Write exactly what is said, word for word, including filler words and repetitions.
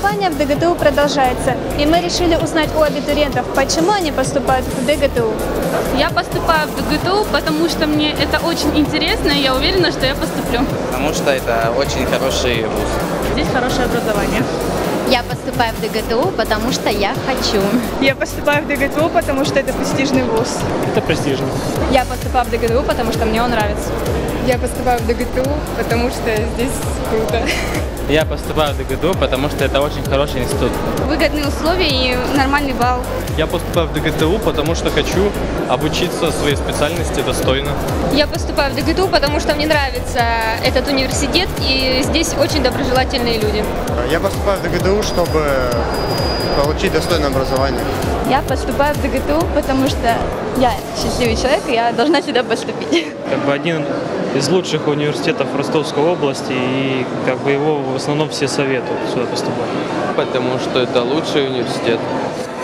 Кампания в ДГТУ продолжается, и мы решили узнать у абитуриентов, почему они поступают в ДГТУ. Я поступаю в ДГТУ, потому что мне это очень интересно, и я уверена, что я поступлю. Потому что это очень хороший вуз. Здесь хорошее образование. Я поступаю в ДГТУ, потому что я хочу. Я поступаю в ДГТУ, потому что это престижный вуз. Это престижно. Я поступаю в ДГТУ, потому что мне он нравится. Я поступаю в ДГТУ, потому что здесь круто. Я поступаю в ДГТУ, потому что это очень хороший институт. Выгодные условия и нормальный балл. Я поступаю в ДГТУ, потому что хочу обучиться своей специальности достойно. Я поступаю в ДГТУ, потому что мне нравится этот университет, и здесь очень доброжелательные люди. Я поступаю в ДГТУ, чтобы получить достойное образование. Я поступаю в ДГТУ, потому что я счастливый человек, и я должна сюда поступить. Как бы один из лучших университетов Ростовской области, и как бы его в основном все советуют сюда поступать. Потому что это лучший университет.